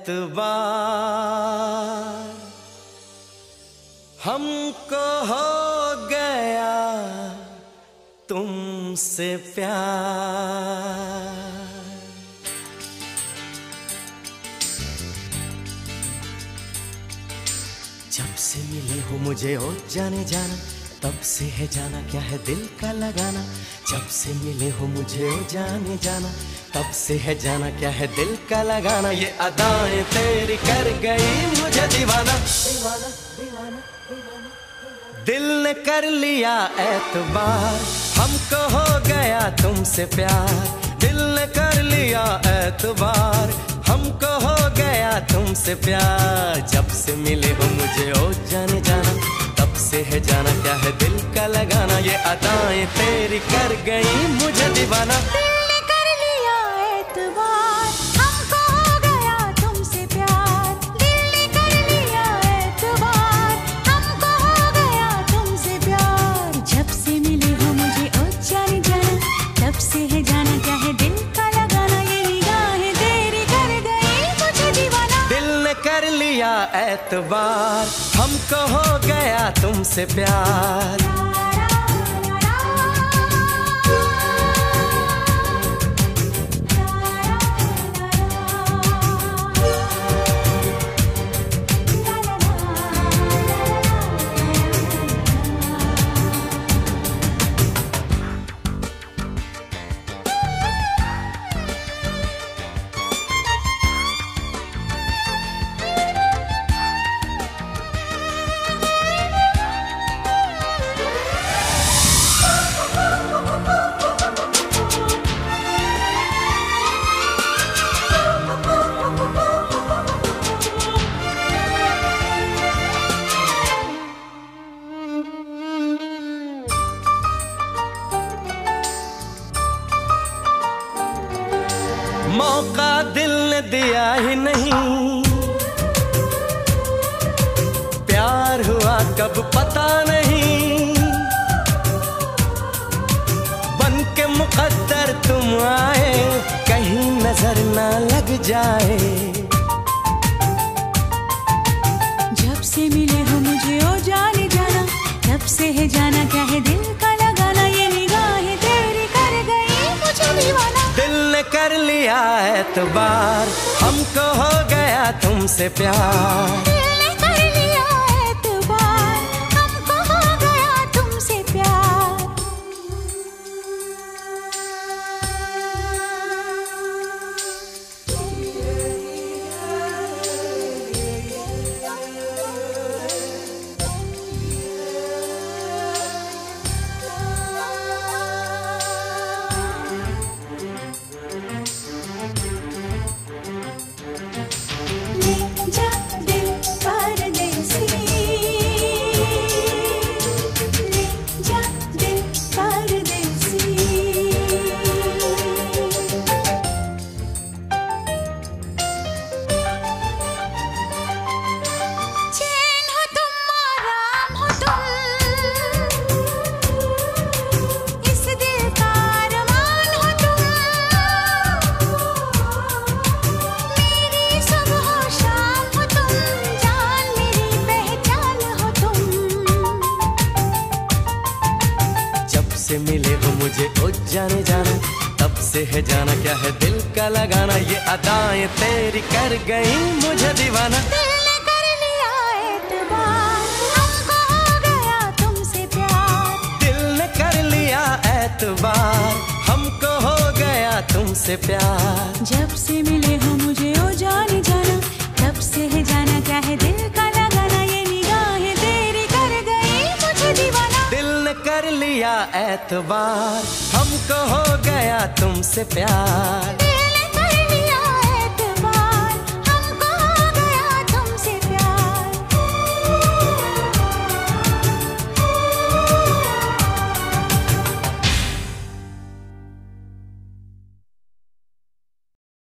एतबार हमको हो गया तुमसे प्यार। जब से मिले हो मुझे ओ जाने जाना, तब से है जाना क्या है दिल का लगाना। जब से मिले हो मुझे ओ जाने जाना, तब से है जाना क्या है दिल का लगाना। ये अदाएं तेरी कर गई मुझे दीवाना, दीवाना दीवाना दीवाना। दिल ने कर लिया एतबार हमको हो गया तुमसे प्यार। दिल ने कर लिया एतबार हमको हो गया तुमसे प्यार। जब से मिले हो मुझे ओ जाने जाना, तब से है जाना क्या है दिल का लगाना। ये अदाएं तेरी कर गई मुझे दीवाना। दिल ने कर लिया एतबार हमको हो गया तुमसे प्यार। दिल ने कर लिया एतबार हमको हो गया तुमसे प्यार। जब से मिले हो मुझे ओ जाने जाना, तब से है जाना क्या है दिल का लगाना। ये निगाहें तेरी कर गई मुझे दीवाना। दिल ने कर लिया एतबार हमको हो गया तुमसे प्यार। मौका दिल ने दिया ही नहीं, प्यार हुआ कब पता नहीं। बन के मुकद्दर तुम आए कहीं नजर ना लग जाए। जब से मिले हो मुझे ओ जाने जाना, तब से है जाना क्या है दिल का लगाना। ये निगाहें तेरी कर गई मुझे दीवाना। दिल ने कर लिया एतबार हमको हो गया तुमसे प्यार। दिल ने कर लिया एतबार हमको हो गया तुमसे प्यार। से मिले हो मुझे ओ जाने जाना, तब से है जाना क्या है दिल का लगाना। ये अदाएं तेरी कर गई मुझे दीवाना। दिल ने कर लिया एतबार हमको हो गया तुमसे प्यार। दिल ने कर लिया एतबार हमको हो गया तुमसे प्यार। जब से मिले हो मुझे ओ जाने जाना, तब से है जाना क्या है दिल का लगाना। ये निगाहें तेरी कर गई मुझे दीवाना। दिल ने कर लिया एतबार हमको हो गया तुमसे प्यार।